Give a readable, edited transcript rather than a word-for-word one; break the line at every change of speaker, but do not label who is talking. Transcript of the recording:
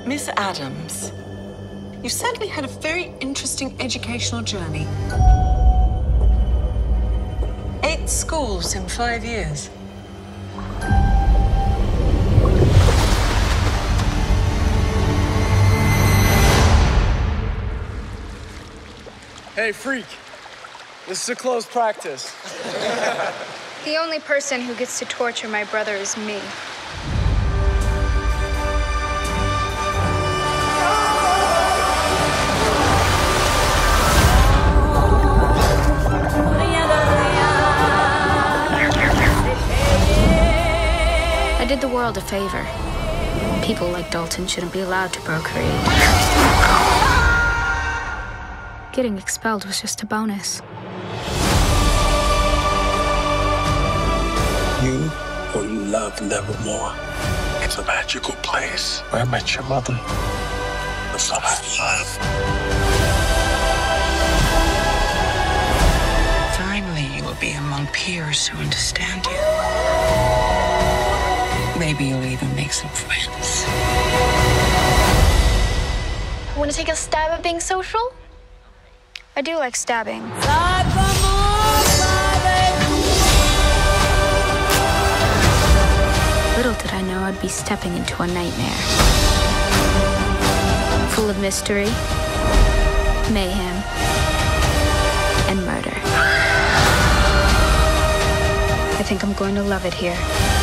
Miss Adams, you've certainly had a very interesting educational journey. 8 schools in 5 years.
Hey, freak. This is a closed practice.
The only person who gets to torture my brother is me. I did the world a favor. People like Dalton shouldn't be allowed to procreate. Getting expelled was just a bonus.
You will love Nevermore. It's a magical place where I met your mother. The son of love.
Finally, you will be among peers who understand you. Maybe you'll even make some friends.
Want to take a stab at being social? I do like stabbing. Little did I know I'd be stepping into a nightmare. Full of mystery, mayhem, and murder. I think I'm going to love it here.